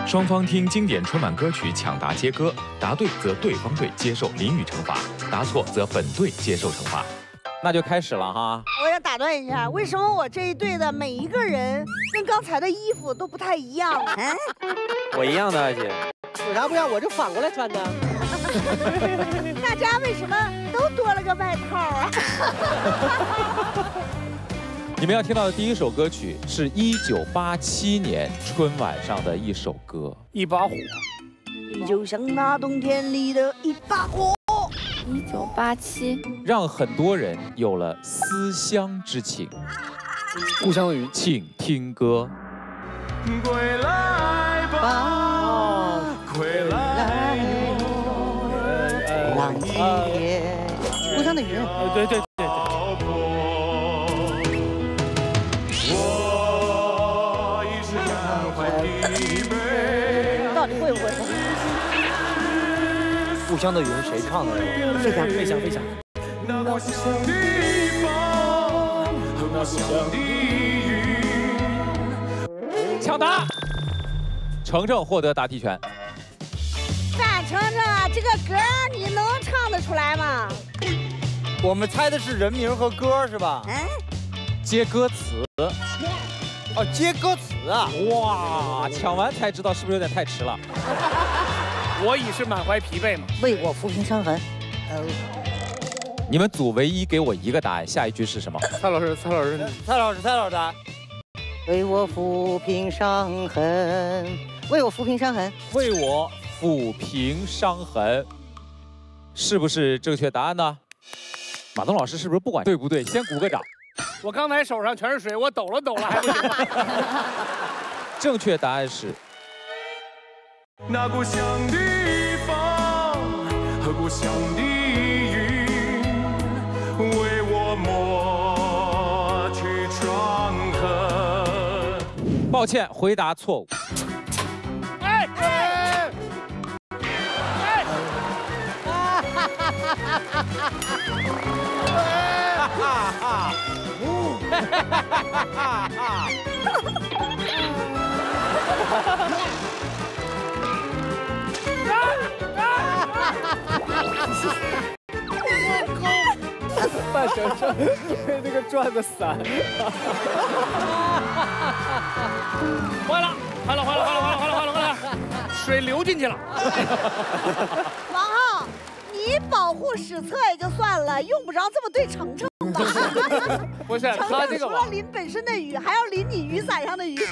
双方听经典春晚歌曲抢答接歌，答对则对方队接受淋雨惩罚，答错则本队接受惩罚。 那就开始了哈。 我要打断一下，为什么我这一队的每一个人跟刚才的衣服都不太一样？ 我一样的，二姐。 有啥不一样？我就反过来穿的。 大家为什么都多了个外套啊？ 你们要听到的第一首歌曲是1987年春晚上的一首歌， 《一把火》。 你就像那冬天里的一把火。 1987， 让很多人有了思乡之情。 故乡的云， 请听歌。 归来吧，归来浪夜，故乡的云。对对对对。 到底会不会？ 故乡的云谁唱的？飞翔，飞翔，飞翔。 那故乡的风和故乡的云。 抢答，程程获得答题权。 范丞丞啊，这个歌你能唱得出来吗？ 我们猜的是人名和歌是吧？ 接歌词。 哦，接歌词啊！ 哇，抢完才知道是不是有点太迟了？ 我已是满怀疲惫嘛。 为我抚平伤痕。 你们组唯一给我一个答案，下一句是什么？ 蔡老师，蔡老师，蔡老师，蔡老师。 为我抚平伤痕，为我抚平伤痕， 为我抚平伤痕，是不是正确答案呢？马东老师是不是不管对不对，先鼓个掌？ 我刚才手上全是水，我抖了抖了还不行吗？ 正确答案是。 那故乡的风和故乡的云，为我抹去伤痕。 抱歉，回答错误。 范丞丞那个转的伞，坏了，坏了，坏了，坏了，坏了，坏了，坏了，坏了，水流进去了。 王浩，你保护史册也就算了，用不着这么对程程吧？ 不是程他这个吧程除了淋本身的雨，还要淋你雨伞上的雨。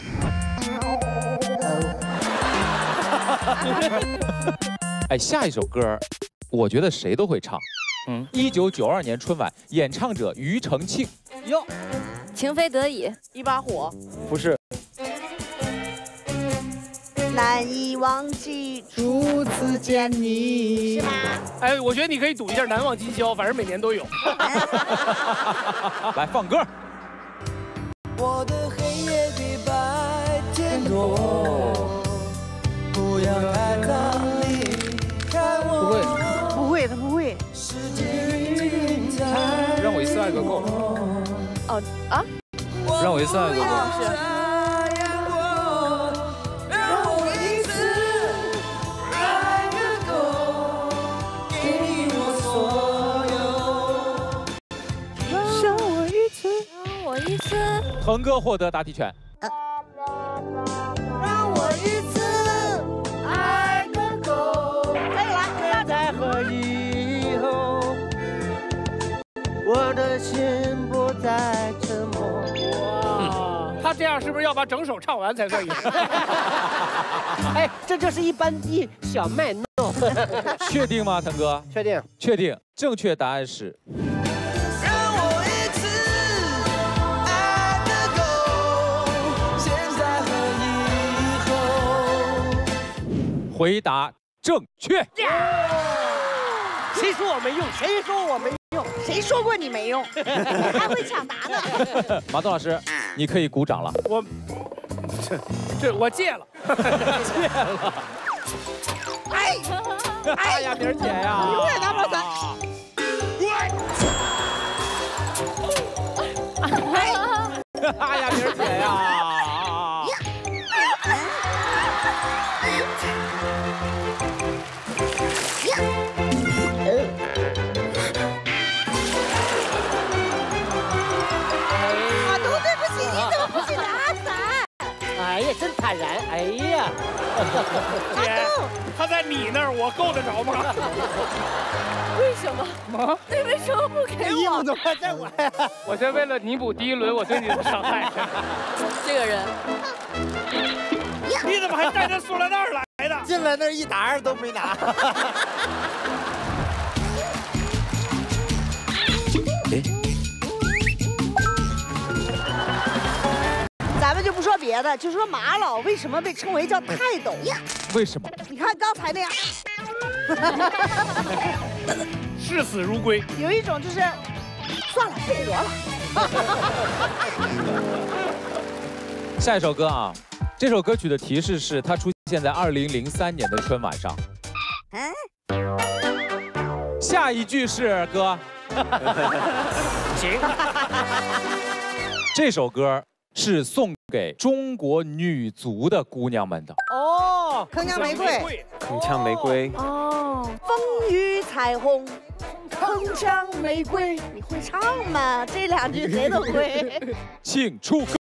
哎，下一首歌，我觉得谁都会唱。1992年春晚，演唱者庾澄庆。 哟， 情非得已， 一把火。 不是。 难以忘记初次见你，是吗？ 哎，我觉得你可以赌一下难忘今宵，反正每年都有。 来放歌。 我的黑夜比白天多，不要太早离开我。 不会， 不会，他不会。 让我一次爱个够。 哦啊， 让我一次爱个够。 腾哥获得答题权。 让我一次爱个够。可以了， 现在和以后，我的心不再沉默。 哇，他这样是不是要把整首唱完才算赢？ 哎，这就是一般一小卖弄。 确定吗，腾哥？ 确定。 确定。正确答案是。回答正确。 谁说我没用？谁说我没用？ 谁说过你没用？你还会抢答呢。 马东老师，你可以鼓掌了。 我戒了。 戒了。哎呀，明儿姐呀！ 永远拿不着伞。 哎呀，明儿姐呀！ 坦然。哎呀， 姐，他在你那儿，我够得着吗？ 为什么？你为什么不给我？ 怎么在我呀？ 我是为了弥补第一轮我对你的伤害。 这个人， 你怎么还带着塑料袋来的？ 进来那一沓都没拿。 咱们就不说别的，就说马老为什么被称为叫泰斗？ 为什么？ 你看刚才那样， 视死如归。 有一种就是算了，不活了。 下一首歌啊，这首歌曲的提示是它出现在2003年的春晚上。下一句是哥。 行。 这首歌是送给中国女足的姑娘们的。 哦， 铿锵玫瑰， 铿锵玫瑰。 哦，风雨彩虹，铿锵玫瑰，你会唱吗？这两句谁都会。 请出歌。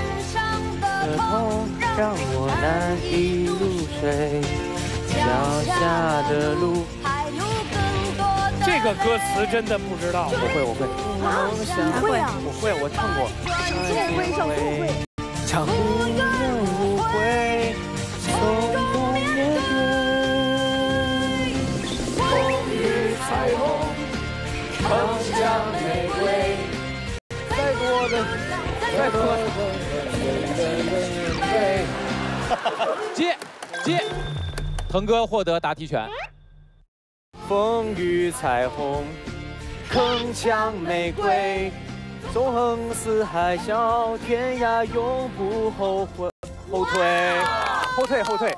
让我难以入睡，脚下的路。 这个歌词真的不知道。 我会。 你会啊？ 我会，我唱过。 小宋会。 常无怨无悔，从不面对。风雨彩虹，铿锵玫瑰。再多的， 接，腾哥获得答题权。 风雨彩虹，铿锵玫瑰，纵横四海小天涯，永不后退。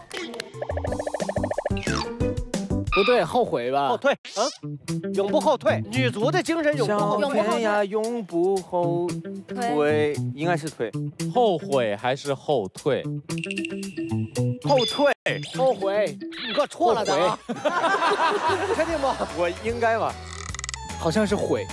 不对，后悔吧？ 后退，永不后退。女足的精神永不后退。 小天涯永不后退，应该是退。 后悔还是后退？ 后退。 后悔， 你给我错了的啊！确定不？ 我应该吧？ 好像是悔。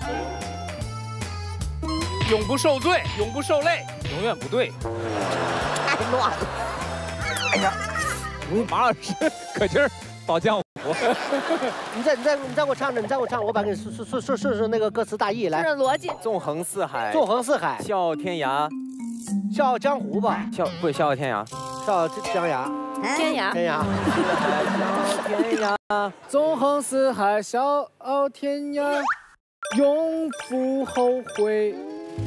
永不受罪，永不受累，永远不对。 太乱了。 哎呀，马老师可劲儿倒浆糊。 你再给我唱着，我把给你顺那个歌词大意来。 是逻辑。 纵横四海，笑傲天涯， 笑傲江湖吧？ 笑傲天涯， 笑傲江崖。 天涯。 天涯， 纵横四海，笑傲天涯，永不后悔。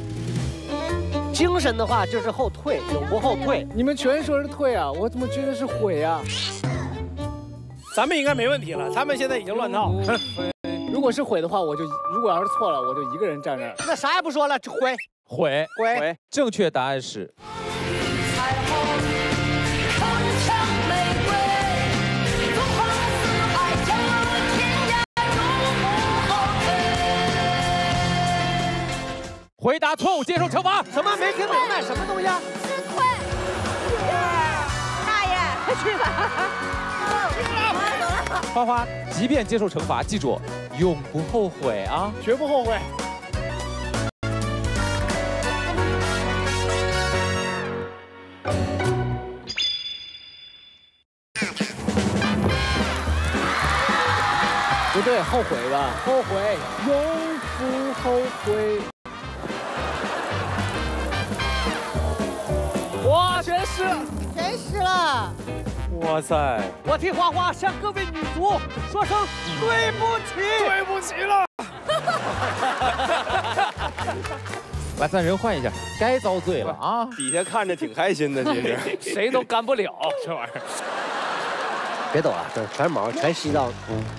精神的话就是后退，永不后退。 你们全说是退啊，我怎么觉得是悔啊？ 咱们应该没问题了，他们现在已经乱套。 如果是悔的话，如果要是错了，我就一个人站那儿。 那啥也不说了，悔。 正确答案是。回答错误，接受惩罚。 什么没听明白？什么东西？ 是退。大爷，快去吧。 花花，即便接受惩罚，记住，永不后悔啊！ 绝不后悔。不对，后悔吧？后悔，永不后悔。哇，全湿了！ 哇塞！ 我替花花向各位女足说声对不起， 对不起了。 来，咱人换一下，该遭罪了啊！ 底下看着挺开心的，其实谁都干不了这玩意儿。 别抖啊，这全毛，全吸到。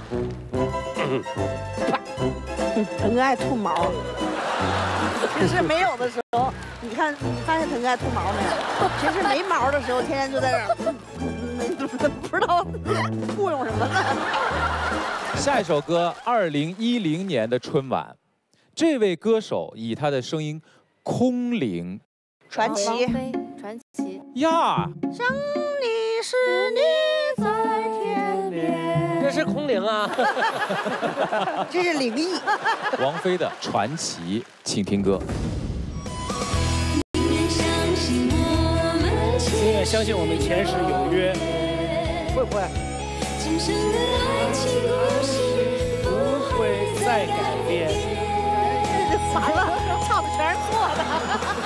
腾哥爱吐毛，平时没有的时候，你发现腾哥爱吐毛没有？平时没毛的时候，天天就在这儿，不知道吐用什么呢。 下一首歌，2010年的春晚，这位歌手以他的声音空灵传奇传奇呀， 想你是你在天边， 这是空灵啊， 这是灵异。 王菲的传奇，请听歌。 宁愿相信我们远相信我们前世有约。会不会？不会再改变。 完了，唱的全是错的。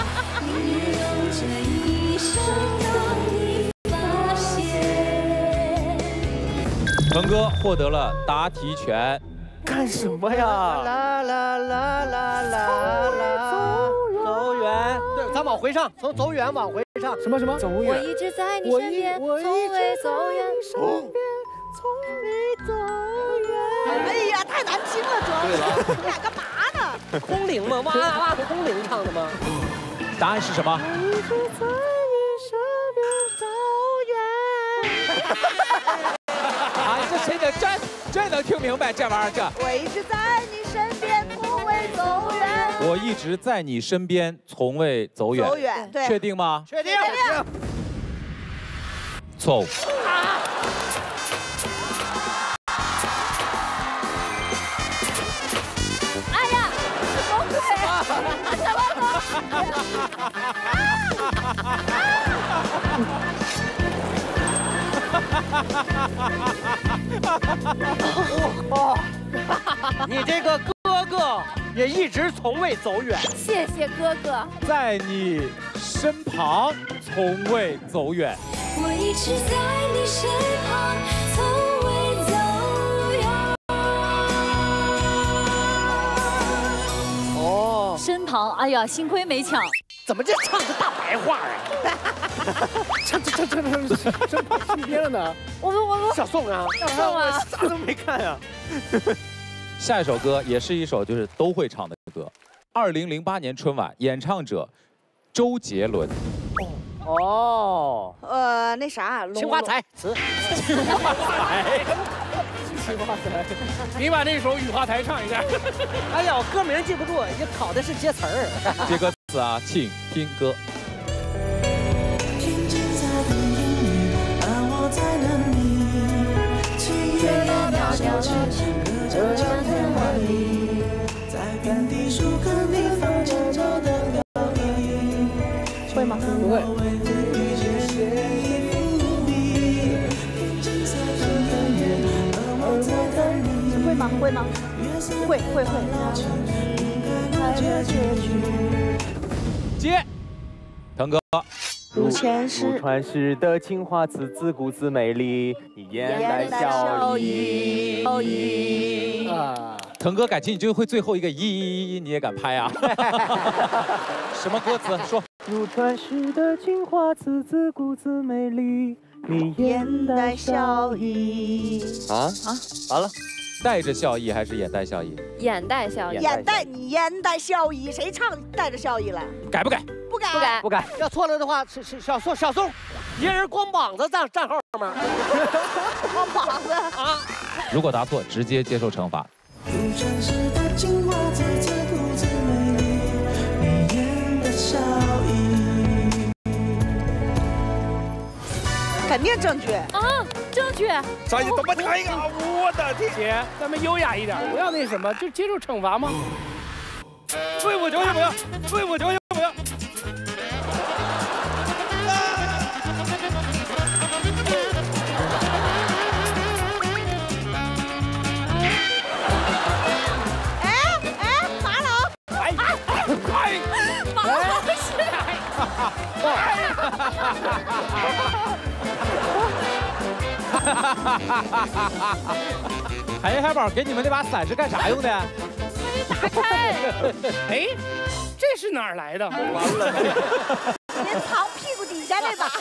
腾哥获得了答题权。 干什么呀？啦啦啦啦啦啦，走远。对，咱往回上，从走远往回上。 什么？走我远。 一直在你身边，从未走远。 哎呀，太难听了，主要是你俩干嘛呢？ 空灵吗？哇哇哇，空灵唱的吗？ 答案是什么？ 我一直在你身边走远。 啊，这谁能真能听明白这玩意儿？这我一直在你身边，从未走远。 我一直在你身边，从未走远。 走远，对。 确定吗？ 确定。 错误。 哎呀，什么鬼？什么哦，你这个哥哥也一直从未走远。 谢谢哥哥。 在你身旁，从未走远。 我一直在你身旁，从未走远。 哦， 身旁，哎呀，幸亏没抢。 怎么这唱的大白话啊？ 唱身边了呢？ 我小宋啊， 小宋啊， 啥都没看啊。 下一首歌也是一首就是都会唱的歌。2008年春晚演唱者周杰伦。 哦， 那啥， 青花瓷， 青花台。 青花台。 你把那首《雨花台》唱一下。 哎呀，我歌名记不住，也考的是接词儿。 接歌词啊，请听歌。 会吗？ 不会。 会吗？会吗？会。 接，腾哥。 如前世， 如传世的青花瓷，自古自美丽，你眼带笑意。 啊， 腾哥，感情你就会最后一个一，你也敢拍啊？什么歌词？说。 如传世的青花瓷，自古自美丽，你眼带笑意。啊，完了。 带着笑意还是眼带笑意？ 眼带笑意。 你眼带笑意，谁唱带着笑意了？ 改不改？ 不改。 不改。要错了的话，是小宋，一人光膀子站后面。 光膀子啊！ 如果答错，直接接受惩罚。 肯定正确啊，正确。 张姐怎么唱一个？我的天！姐，咱们优雅一点， 不要那什么，就接受惩罚吗？ 对我求求不要，对我求求不要。 马老， 马老师， 海宝，给你们那把伞是干啥用的？ 没打开。 哎，这是哪儿来的？完了， 连藏屁股底下这把。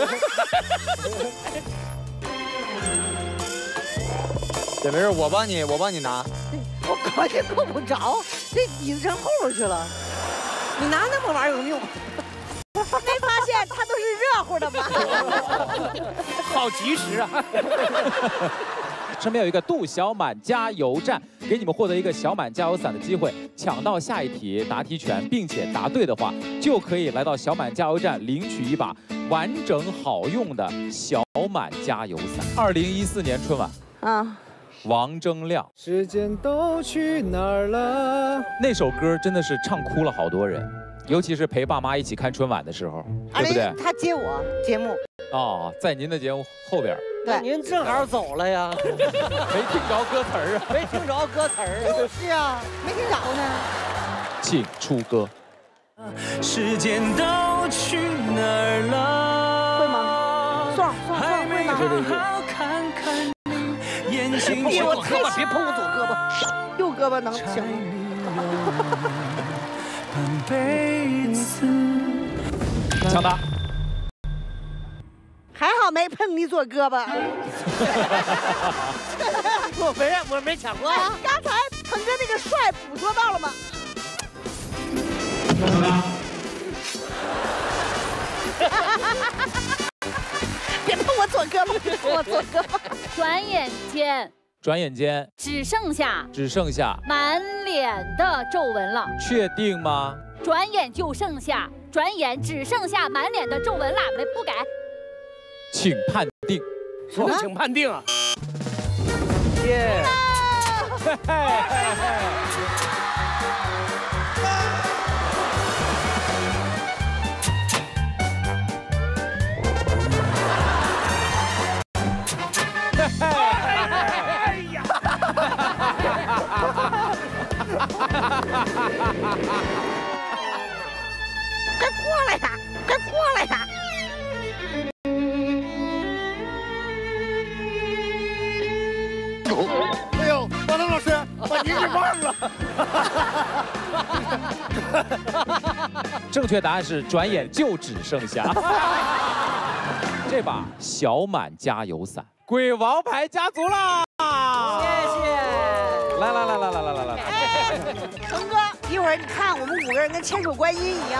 也没事，我帮你拿。 我关键够不着，这椅子扔后边去了。 你拿那么玩意儿有什么用？ 没发现它都是热乎的吗？ 好及时啊！ 身边有一个杜小满加油站，给你们获得一个小满加油伞的机会，抢到下一题答题权，并且答对的话，就可以来到小满加油站领取一把完整好用的小满加油伞。2014年春晚啊， 王铮亮， 时间都去哪儿了？ 那首歌真的是唱哭了好多人。 尤其是陪爸妈一起看春晚的时候，对不对？ 他接我节目。 哦，在您的节目后边。 对，您正好走了呀， 没听着歌词儿啊， 没听着歌词儿。 就是啊，没听着呢。 请出歌。 时间都去哪儿了？ 会吗？算会吗？ 好好看看你眼睛。 别我胳膊，别碰我左胳膊， 右胳膊能行。 抢答。 还好没碰你左胳膊。 我没抢过啊。 刚才腾哥那个帅捕捉到了吗？别碰我左胳膊，别碰我左胳膊。 转眼间，只剩下满脸的皱纹了。 确定吗？ 转眼只剩下满脸的皱纹了，不改。 请判定。 什么？请判定啊！ 耶！ 哎呀！ 快过来呀！快过来呀！ 哎呦，王涛老师，把您给忘了。 正确答案是转眼就只剩下。这把小满加油伞归王牌家族啦！ 谢谢。 来。 哎，腾哥，一会儿你看我们5个人跟千手观音一样。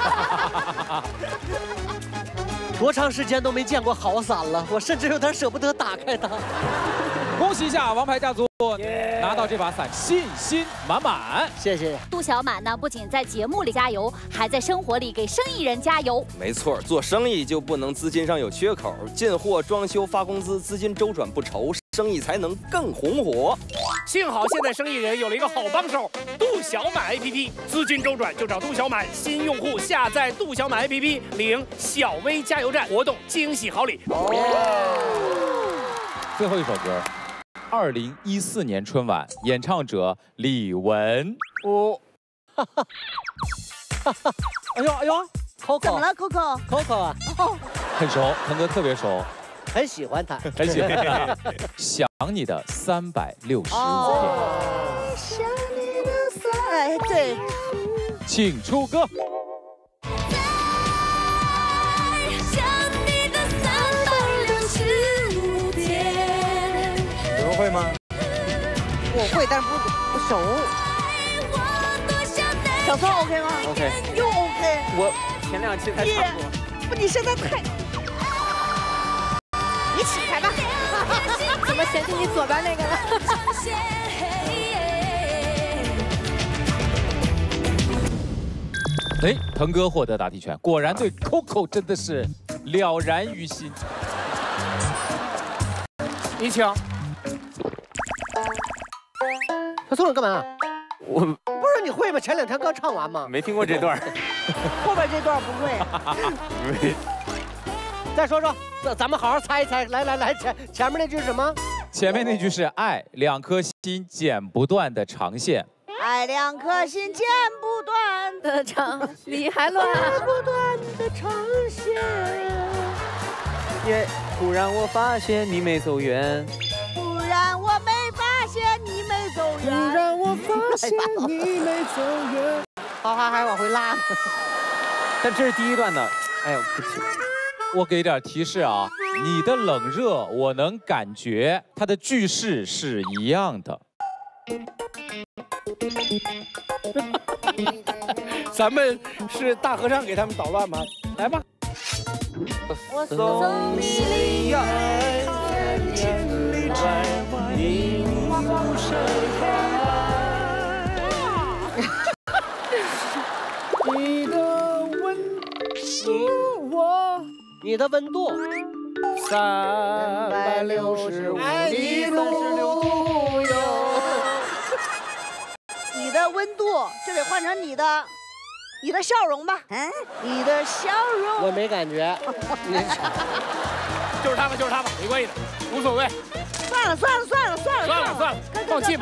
多长时间都没见过好伞了，我甚至有点舍不得打开它。 恭喜一下王牌家族拿到这把伞，信心满满。 谢谢。 杜小满呢，不仅在节目里加油，还在生活里给生意人加油。 没错，做生意就不能资金上有缺口，进货、装修、发工资，资金周转不愁，生意才能更红火。 幸好现在生意人有了一个好帮手，杜小满 APP， 资金周转就找杜小满。新用户下载杜小满 APP， 领小微加油站活动惊喜好礼。 最后一首歌。2014年春晚演唱者李玟。 哎呦 ，Coco 怎么了 ，Coco 啊？ 很熟，腾哥特别熟， 很喜欢他， 很喜欢。想你的365天。 想你的哎，对， 请出歌。 会吗？ 我会，但是不熟。小宋 OK 吗 ？OK。 又 OK。 我前2期才唱过。 不，你现在太……你起开吧。 怎么嫌弃你左边那个了？ 哎，腾哥获得答题权，果然对 Coco 真的是了然于心。 你请。 他送我干嘛？ 我不是你会吗？前2天刚唱完吗？ 没听过这段。 后边这段不会。 再说说，咱们好好猜一猜。来，前面那句是什么？ 前面那句是爱2颗心剪不断的长线。 爱2颗心剪不断的长，你还乱不断的长线。 也忽然我发现你没走远。 忽然我没发现你没走远。 忽然我发现你没走远。 好，还往回拉。 但这是第一段的，哎呦，不行。 我给点提示啊，你的冷热我能感觉，它的句式是一样的。 咱们是大和尚给他们捣乱吗？来吧。 我送你离开千里之外，你不是你的温度， 你的温度 365， 爱你36度哟。 你的温度，这得换成你的你的笑容吧，你的笑容。 我没感觉。 就是他吧，就是他吧，没关系的，无所谓。 算了， 放弃吧。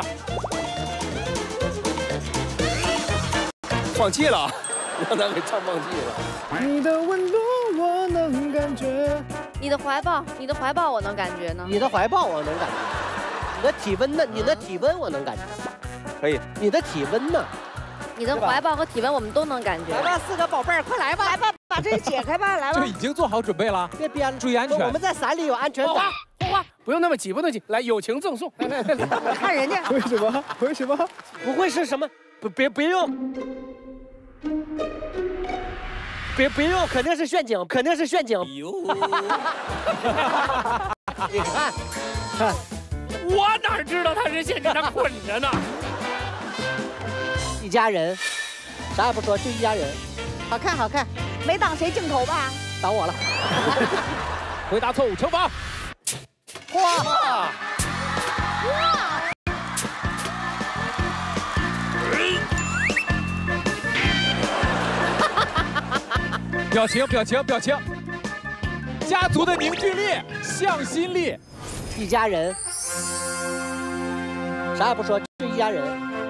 放弃了，让他给唱放弃了。 你的温度我能感觉， 你的怀抱我能感觉呢。 你的怀抱我能感觉，你的体温呢？你的体温我能感觉。 可以。 你的体温呢？ 你的怀抱和体温我们都能感觉。 来吧，4个宝贝儿，快来吧，来吧，把这个解开吧，来吧。 就已经做好准备了， 别编了， 注意安全。 我们在伞里有安全带。 花，不用那么急，不用急，来，友情赠送。来， 看人家。 为什么？为什么？ 不会是什么？别用。别用，肯定是陷阱，肯定是陷阱。你看， 我哪知道他是陷阱，他捆着呢。 一家人，啥也不说，就一家人。 好看，好看，没挡谁镜头吧？ 挡我了。 回答错误，惩罚。 哇！ 表情，家族的凝聚力，向心力。 一家人，啥也不说，就一家人。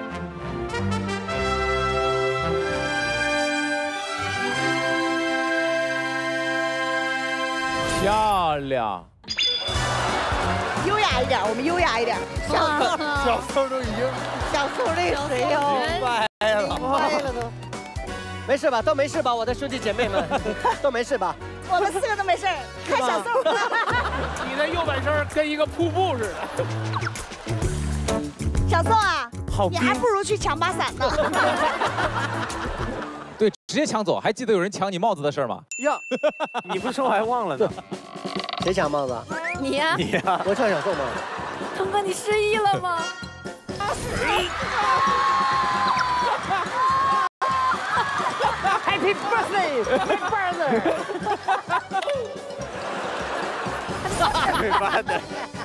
漂亮。 优雅一点，我们优雅一点。 小宋都已经， 小宋这谁哟？ 歪了都。 没事吧？都没事吧？我的兄弟姐妹们，都没事吧？ 我们4个都没事，看小宋。 你的右半身跟一个瀑布似的。 小宋啊， 好， 你还不如去抢把伞呢。 对，直接抢走。还记得有人抢你帽子的事吗？ 呀，你不说我还忘了呢。 谁抢帽子？ 你呀。 你呀。 我抢小宋帽子。 腾哥，你失忆了吗？ Happy birthday！Happy birthday！ 没办的。